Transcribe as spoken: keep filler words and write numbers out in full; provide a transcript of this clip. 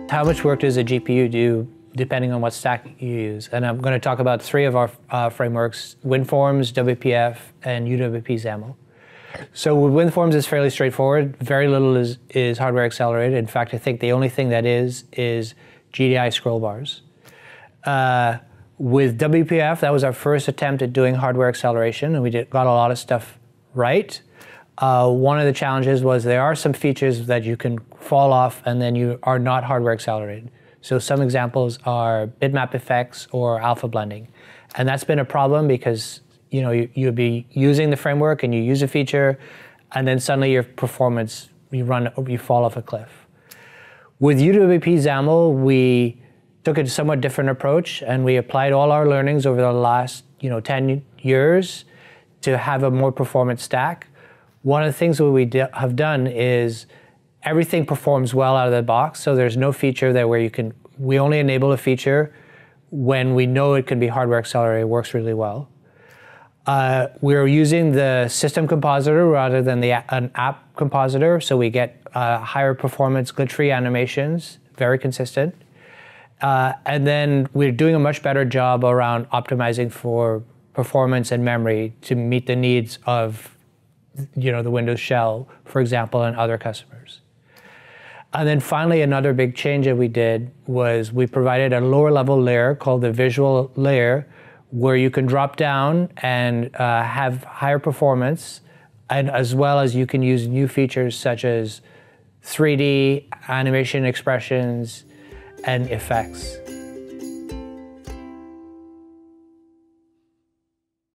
How much work does a G P U do depending on what stack you use? And I'm going to talk about three of our uh, frameworks: WinForms, W P F, and U W P XAML. So with WinForms, it's fairly straightforward. Very little is, is hardware accelerated. In fact, I think the only thing that is is G D I scroll bars. Uh, with W P F, that was our first attempt at doing hardware acceleration, and we did, got a lot of stuff right. Uh, one of the challenges was there are some features that you can fall off and then you are not hardware accelerated. So some examples are bitmap effects or alpha blending. And that's been a problem because you know, you, you'd be using the framework and you use a feature and then suddenly your performance, you run, you fall off a cliff. With U W P XAML, we took a somewhat different approach and we applied all our learnings over the last you know, ten years to have a more performant stack. One of the things that we have done is everything performs well out of the box, so there's no feature there where you can, we only enable a feature when we know it can be hardware accelerated. It works really well. Uh, we're using the system compositor rather than the an app compositor, so we get uh, higher performance glitch-free animations, very consistent. Uh, and then we're doing a much better job around optimizing for performance and memory to meet the needs of you know, the Windows shell, for example, and other customers. And then finally, another big change that we did was we provided a lower level layer called the visual layer, where you can drop down and uh, have higher performance, and as well as you can use new features such as three D animation expressions and effects.